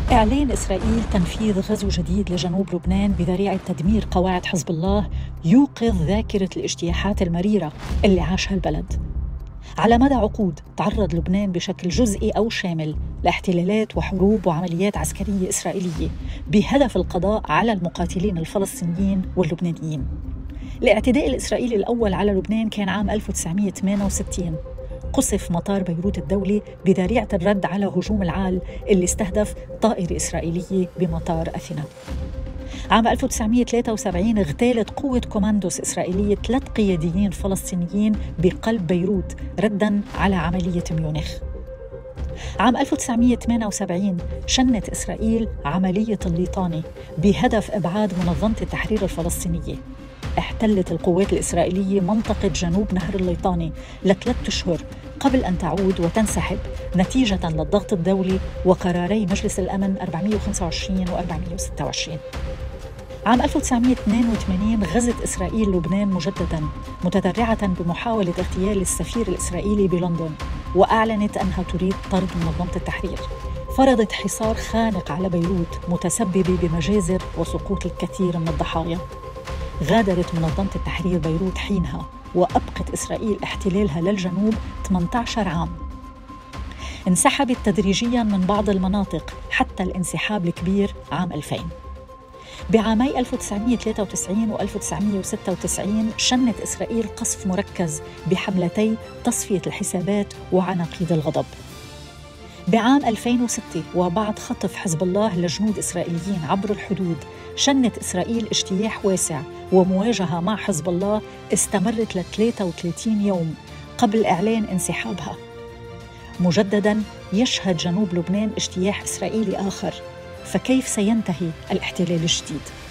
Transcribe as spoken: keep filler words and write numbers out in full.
إعلان إسرائيل تنفيذ غزو جديد لجنوب لبنان بذريعة تدمير قواعد حزب الله يوقظ ذاكرة الاجتياحات المريرة اللي عاشها البلد. على مدى عقود تعرض لبنان بشكل جزئي أو شامل لاحتلالات وحروب وعمليات عسكرية إسرائيلية بهدف القضاء على المقاتلين الفلسطينيين واللبنانيين. الاعتداء الإسرائيلي الأول على لبنان كان عام ألف وتسعمائة وثمانية وستين، قصف مطار بيروت الدولي بذريعة الرد على هجوم العال اللي استهدف طائرة إسرائيلية بمطار أثينا. عام ألف وتسعمائة وثلاثة وسبعين اغتالت قوة كوماندوس إسرائيلية ثلاث قياديين فلسطينيين بقلب بيروت رداً على عملية ميونخ. عام ألف وتسعمائة وثمانية وسبعين شنت إسرائيل عملية الليطاني بهدف إبعاد منظمة التحرير الفلسطينية. احتلت القوات الإسرائيلية منطقة جنوب نهر الليطاني لثلاث أشهر قبل أن تعود وتنسحب نتيجة للضغط الدولي وقراري مجلس الأمن أربعمائة وخمسة وعشرين و أربعمائة وستة وعشرين. عام ألف وتسعمائة واثنين وثمانين غزت إسرائيل لبنان مجدداً متذرعة بمحاولة اغتيال السفير الإسرائيلي بلندن، وأعلنت أنها تريد طرد منظمة التحرير. فرضت حصار خانق على بيروت متسبب بمجازر وسقوط الكثير من الضحايا. غادرت منظمة التحرير بيروت حينها، وأبقت إسرائيل احتلالها للجنوب ثمانية عشر عام. انسحبت تدريجياً من بعض المناطق حتى الانسحاب الكبير عام ألفين. بعامي ألف وتسعمائة وثلاثة وتسعين و ألف وتسعمائة وستة وتسعين شنت إسرائيل قصف مركز بحملتي تصفية الحسابات وعناقيد الغضب. بعام ألفين وستة وبعد خطف حزب الله لجنود إسرائيليين عبر الحدود، شنت إسرائيل اجتياح واسع ومواجهة مع حزب الله استمرت ل ثلاثة وثلاثين يوم قبل إعلان انسحابها. مجدداً يشهد جنوب لبنان اجتياح إسرائيلي آخر، فكيف سينتهي الاحتلال الجديد؟